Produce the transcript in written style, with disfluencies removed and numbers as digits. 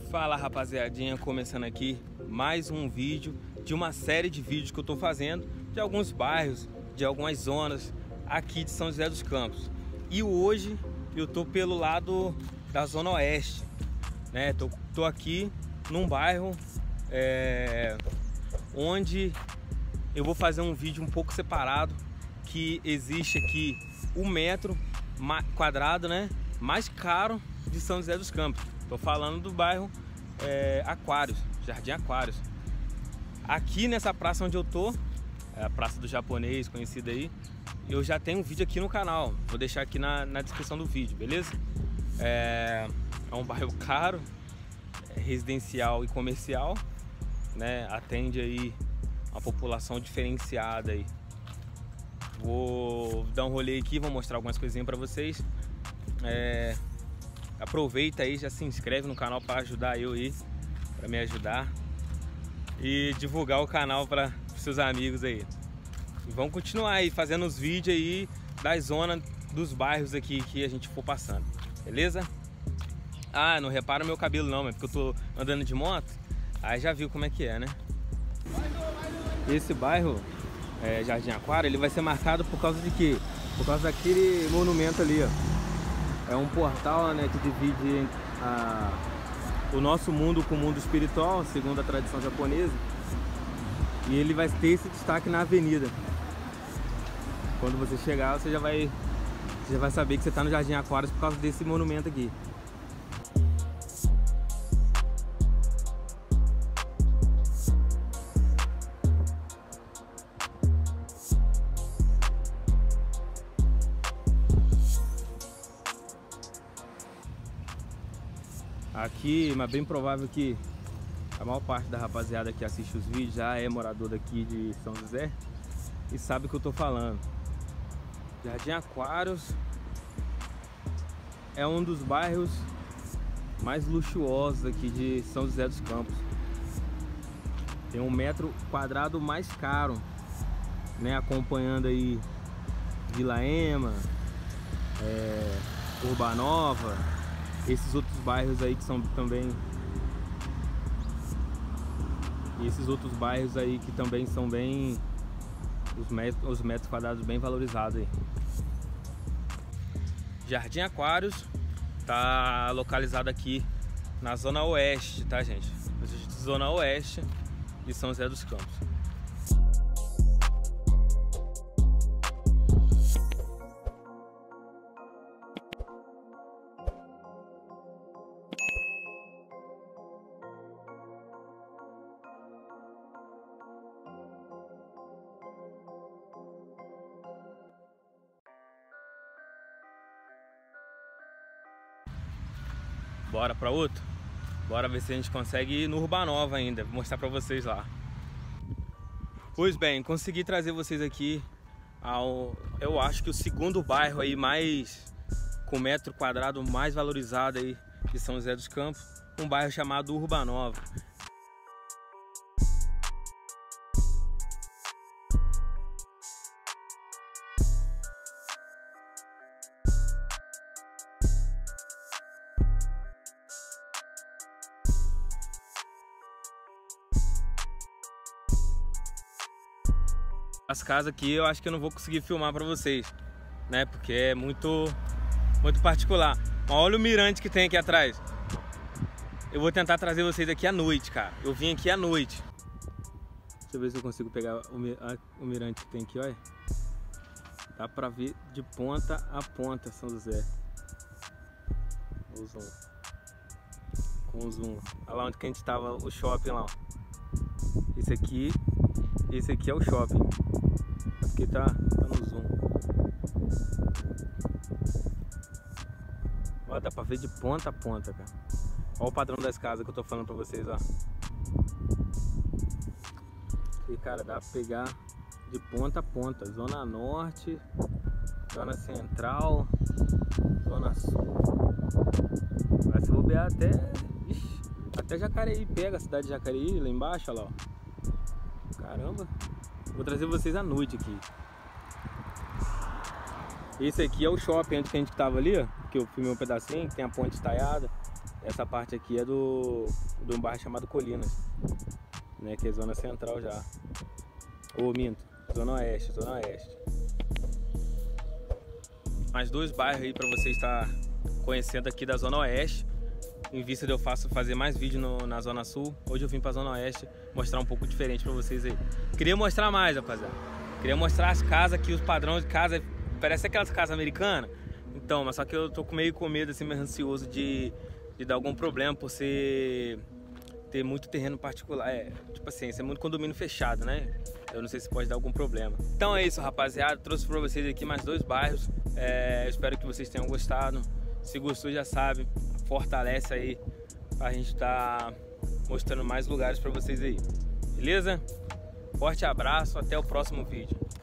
Fala rapaziadinha, começando aqui mais um vídeo de uma série de vídeos que eu tô fazendo de alguns bairros, de algumas zonas aqui de São José dos Campos. E hoje eu tô pelo lado da Zona Oeste, né? Tô aqui num bairro onde eu vou fazer um vídeo um pouco separado, que existe aqui o metro quadrado, né, mais caro de São José dos Campos. Tô falando do bairro Aquários, Jardim Aquários. Aqui nessa praça onde eu tô, é a Praça do Japonês, conhecida aí, eu já tenho um vídeo aqui no canal. Vou deixar aqui na descrição do vídeo, beleza? É um bairro caro, residencial e comercial, né? Atende aí uma população diferenciada aí. Vou dar um rolê aqui, vou mostrar algumas coisinhas pra vocês. Aproveita aí, já se inscreve no canal para ajudar eu aí, para me ajudar e divulgar o canal para seus amigos aí. E vamos continuar aí fazendo os vídeos aí das zonas, dos bairros aqui que a gente for passando, beleza? Ah, não repara meu cabelo não, porque eu tô andando de moto. Aí já viu como é que é, né? Esse bairro Jardim Aquário, ele vai ser marcado por causa de quê? Por causa daquele monumento ali, ó. É um portal, né, que divide o nosso mundo com o mundo espiritual, segundo a tradição japonesa. E ele vai ter esse destaque na avenida. Quando você chegar, você já vai saber que você está no Jardim Aquários por causa desse monumento aqui. Aqui, mas bem provável que a maior parte da rapaziada que assiste os vídeos já é morador daqui de São José e sabe o que eu tô falando. Jardim Aquários é um dos bairros mais luxuosos aqui de São José dos Campos. Tem um metro quadrado mais caro, né? Acompanhando aí Vila Ema, Urbanova, esses outros bairros aí que são também, esses outros bairros aí que também são bem, os metros quadrados bem valorizados aí. Jardim Aquários tá localizado aqui na Zona Oeste, tá, gente? Zona Oeste de São José dos Campos. Bora pra outro? Bora ver se a gente consegue ir no Urbanova ainda. Vou mostrar pra vocês lá. Pois bem, consegui trazer vocês aqui eu acho que o segundo bairro aí mais, com metro quadrado mais valorizado aí de São José dos Campos. Um bairro chamado Urbanova. As casas aqui eu acho que eu não vou conseguir filmar pra vocês, né? Porque é muito particular. Mas olha o mirante que tem aqui atrás. Eu vou tentar trazer vocês aqui à noite, cara. Eu vim aqui à noite. Deixa eu ver se eu consigo pegar o mirante que tem aqui, olha. Dá pra ver de ponta a ponta São José. O zoom. Com o zoom. Olha lá onde que a gente tava, o shopping lá, ó. Esse aqui é o shopping. Aqui tá no zoom. Ó, dá pra ver de ponta a ponta, cara. Olha o padrão das casas que eu tô falando pra vocês, ó. E, cara, dá pra pegar de ponta a ponta. Zona Norte, Zona Central, Zona Sul. Vai se bobear até... Ixi, até Jacareí pega, a cidade de Jacareí, lá embaixo, olha lá, ó. Caramba, vou trazer vocês à noite aqui. Esse aqui é o shopping onde que a gente tava ali, ó, que eu filmei um pedacinho, que tem a ponte estaiada. Essa parte aqui é de um bairro chamado Colinas, né, que é zona central já. Ou minto, zona oeste. Mais 2 bairros aí para você estar conhecendo aqui da zona oeste, em vista de eu fazer mais vídeo na zona sul. Hoje eu vim para a zona oeste mostrar um pouco diferente para vocês aí. Queria mostrar mais, rapaziada. Queria mostrar as casas aqui, os padrões de casa. Parece aquelas casas americanas. Então, mas só que eu tô meio com medo, assim, meio ansioso de dar algum problema por ter muito terreno particular. Tipo assim, ser muito condomínio fechado, né? Eu não sei se pode dar algum problema. Então é isso, rapaziada. Trouxe pra vocês aqui mais 2 bairros. Eu espero que vocês tenham gostado. Se gostou, já sabe, fortalece aí pra gente tá mostrando mais lugares pra vocês aí. Beleza? Forte abraço, até o próximo vídeo.